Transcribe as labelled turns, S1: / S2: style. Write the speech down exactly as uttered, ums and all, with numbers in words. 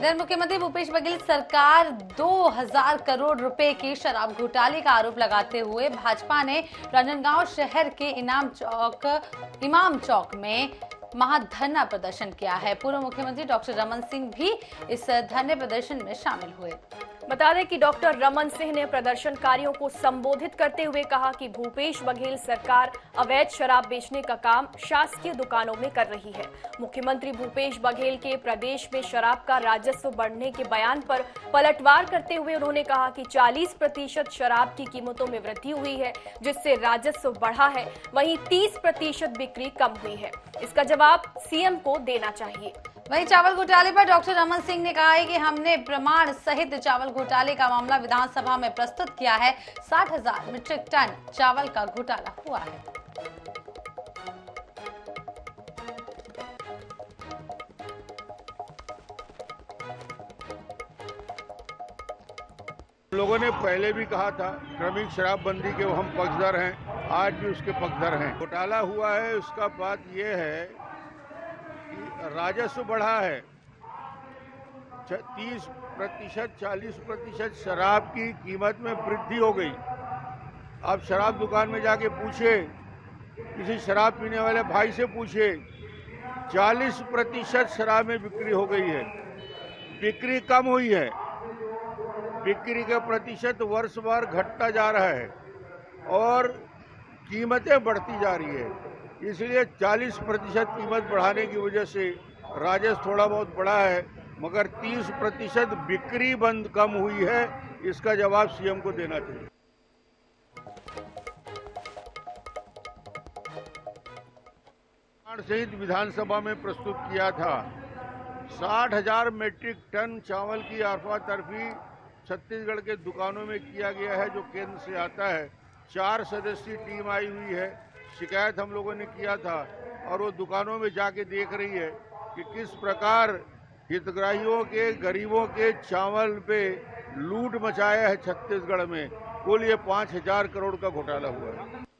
S1: इधर मुख्यमंत्री भूपेश बघेल सरकार दो हज़ार करोड़ रुपए के शराब घोटाले का आरोप लगाते हुए भाजपा ने राजनांदगांव शहर के इनाम चौक इमाम चौक में महाधरना प्रदर्शन किया है। पूर्व मुख्यमंत्री डॉक्टर रमन सिंह भी इस धरने प्रदर्शन में शामिल हुए।
S2: बता दें कि डॉक्टर रमन सिंह ने प्रदर्शनकारियों को संबोधित करते हुए कहा कि भूपेश बघेल सरकार अवैध शराब बेचने का काम शासकीय दुकानों में कर रही है। मुख्यमंत्री भूपेश बघेल के प्रदेश में शराब का राजस्व बढ़ने के बयान पर पलटवार करते हुए उन्होंने कहा कि चालीस प्रतिशत शराब की कीमतों में वृद्धि हुई है, जिससे राजस्व बढ़ा है, वहीं तीस प्रतिशत बिक्री कम हुई है। इसका जवाब सीएम को देना चाहिए।
S1: वहीं चावल घोटाले पर डॉक्टर रमन सिंह ने कहा है कि हमने प्रमाण सहित चावल घोटाले का मामला विधानसभा में प्रस्तुत किया है। साठ हजार मीट्रिक टन चावल का घोटाला हुआ है।
S3: लोगों ने पहले भी कहा था क्रमिक शराबबंदी के हम पक्षधर हैं, आज भी उसके पक्षधर हैं। घोटाला हुआ है, उसका बात यह है कि राजस्व बढ़ा है। तीस प्रतिशत चालीस प्रतिशत शराब की कीमत में वृद्धि हो गई। आप शराब दुकान में जाके पूछे, किसी शराब पीने वाले भाई से पूछे, चालीस प्रतिशत शराब में बिक्री हो गई है। बिक्री कम हुई है, बिक्री का प्रतिशत वर्ष भर घटता जा रहा है और कीमतें बढ़ती जा रही है। इसलिए चालीस प्रतिशत कीमत बढ़ाने की वजह से राजस्व थोड़ा बहुत बढ़ा है, मगर तीस प्रतिशत बिक्री बंद कम हुई है। इसका जवाब सीएम को देना चाहिए। सहित विधानसभा में प्रस्तुत किया था। साठ हजार मीट्रिक टन चावल की आफा तर्फी छत्तीसगढ़ के दुकानों में किया गया है, जो केंद्र से आता है। चार सदस्यीय टीम आई हुई है। शिकायत हम लोगों ने किया था और वो दुकानों में जाके देख रही है कि किस प्रकार हितग्राहियों के, गरीबों के चावल पे लूट मचाया है छत्तीसगढ़ में। कुल ये पाँच हजार करोड़ का घोटाला हुआ है।